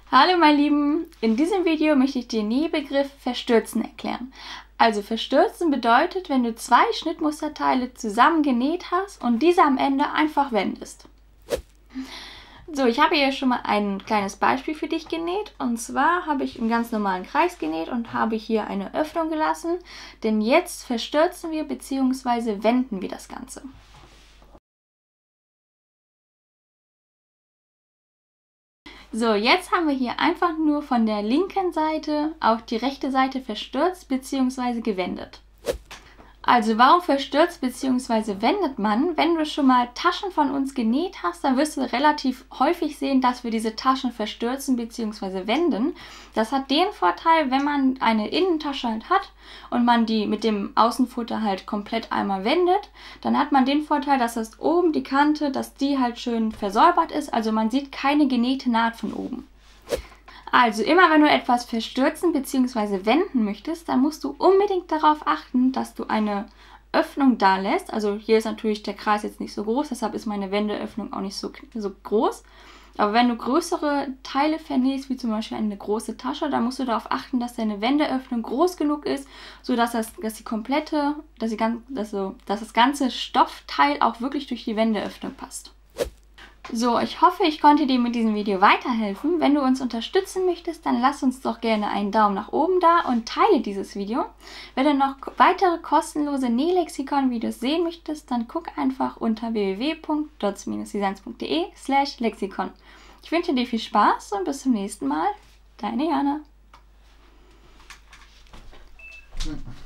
Hallo meine Lieben, in diesem Video möchte ich dir den Nähbegriff Verstürzen erklären. Also Verstürzen bedeutet, wenn du zwei Schnittmusterteile zusammen genäht hast und diese am Ende einfach wendest. So, ich habe hier schon mal ein kleines Beispiel für dich genäht. Und zwar habe ich einen ganz normalen Kreis genäht und habe hier eine Öffnung gelassen. Denn jetzt verstürzen wir bzw. wenden wir das Ganze. So, jetzt haben wir hier einfach nur von der linken Seite auf die rechte Seite verstürzt bzw. gewendet. Also warum verstürzt bzw. wendet man? Wenn du schon mal Taschen von uns genäht hast, dann wirst du relativ häufig sehen, dass wir diese Taschen verstürzen bzw. wenden. Das hat den Vorteil, wenn man eine Innentasche halt hat und man die mit dem Außenfutter halt komplett einmal wendet, dann hat man den Vorteil, dass das oben die Kante, dass die halt schön versäubert ist, also man sieht keine genähte Naht von oben. Also immer wenn du etwas verstürzen bzw. wenden möchtest, dann musst du unbedingt darauf achten, dass du eine Öffnung da lässt. Also hier ist natürlich der Kreis jetzt nicht so groß, deshalb ist meine Wendeöffnung auch nicht so groß. Aber wenn du größere Teile vernähst, wie zum Beispiel eine große Tasche, dann musst du darauf achten, dass deine Wendeöffnung groß genug ist, sodass das ganze Stoffteil auch wirklich durch die Wendeöffnung passt. So, ich hoffe, ich konnte dir mit diesem Video weiterhelfen. Wenn du uns unterstützen möchtest, dann lass uns doch gerne einen Daumen nach oben da und teile dieses Video. Wenn du noch weitere kostenlose Nählexikon-Videos sehen möchtest, dann guck einfach unter www.dots-designs.de/lexikon. Ich wünsche dir viel Spaß und bis zum nächsten Mal. Deine Jana.